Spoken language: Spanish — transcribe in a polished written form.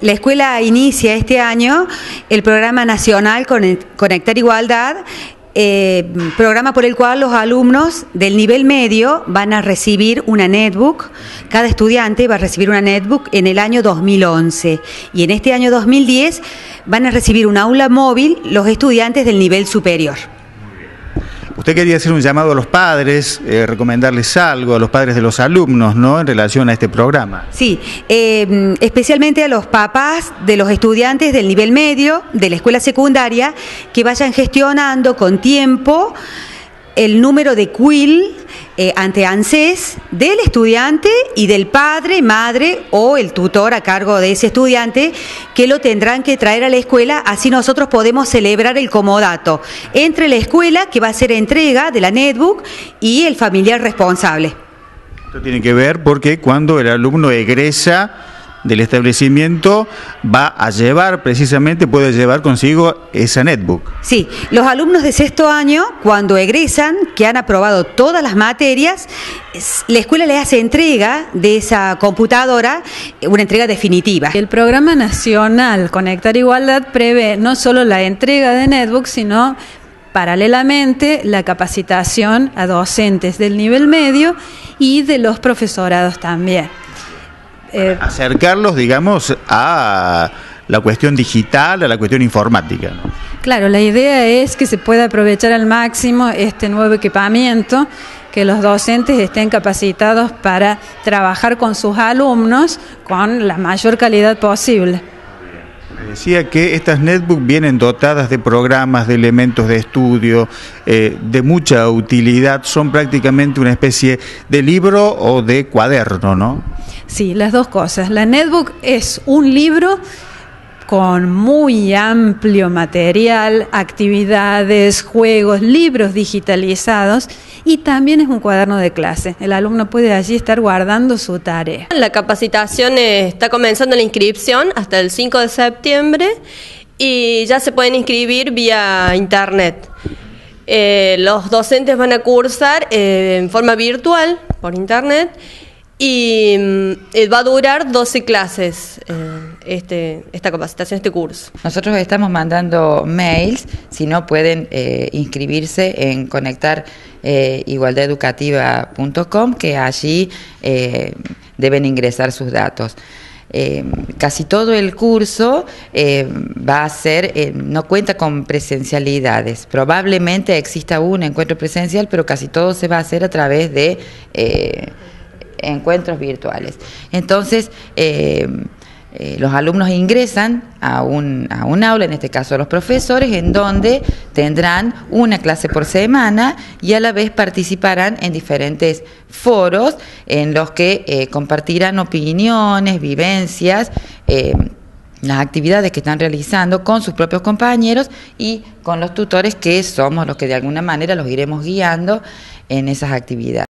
La escuela inicia este año el programa nacional Conectar Igualdad, programa por el cual los alumnos del nivel medio van a recibir una netbook. Cada estudiante va a recibir una netbook en el año 2011 y en este año 2010 van a recibir un aula móvil los estudiantes del nivel superior. Usted quería hacer un llamado a los padres, recomendarles algo a los padres de los alumnos, ¿no?, en relación a este programa. Sí, especialmente a los papás de los estudiantes del nivel medio, de la escuela secundaria, que vayan gestionando con tiempo el número de CUIL ante ANSES del estudiante y del padre, madre o el tutor a cargo de ese estudiante, que lo tendrán que traer a la escuela, así nosotros podemos celebrar el comodato entre la escuela, que va a ser entrega de la netbook, y el familiar responsable. Esto tiene que ver porque cuando el alumno egresa del establecimiento va a llevar, precisamente puede llevar consigo esa netbook. Sí, los alumnos de sexto año, cuando egresan, que han aprobado todas las materias, la escuela le hace entrega de esa computadora, una entrega definitiva. El programa nacional Conectar Igualdad prevé no solo la entrega de netbook, sino paralelamente la capacitación a docentes del nivel medio y de los profesorados también. Acercarlos, digamos, a la cuestión digital, a la cuestión informática, ¿no? Claro, la idea es que se pueda aprovechar al máximo este nuevo equipamiento, que los docentes estén capacitados para trabajar con sus alumnos con la mayor calidad posible. Me decía que estas netbooks vienen dotadas de programas, de elementos de estudio, de mucha utilidad, son prácticamente una especie de libro o de cuaderno, ¿no? Sí, las dos cosas. La netbook es un libro con muy amplio material, actividades, juegos, libros digitalizados, y también es un cuaderno de clase. El alumno puede allí estar guardando su tarea. La capacitación está comenzando la inscripción hasta el 5 de septiembre y ya se pueden inscribir vía internet. Los docentes van a cursar en forma virtual por internet y va a durar 12 clases esta capacitación, este curso. Nosotros estamos mandando mails, si no pueden inscribirse en conectarigualdadeducativa.com, que allí deben ingresar sus datos. Casi todo el curso va a ser, no cuenta con presencialidades. Probablemente exista un encuentro presencial, pero casi todo se va a hacer a través de encuentros virtuales. Entonces, los alumnos ingresan a un aula, en este caso los profesores, en donde tendrán una clase por semana y a la vez participarán en diferentes foros en los que compartirán opiniones, vivencias, las actividades que están realizando con sus propios compañeros y con los tutores, que somos los que de alguna manera los iremos guiando en esas actividades.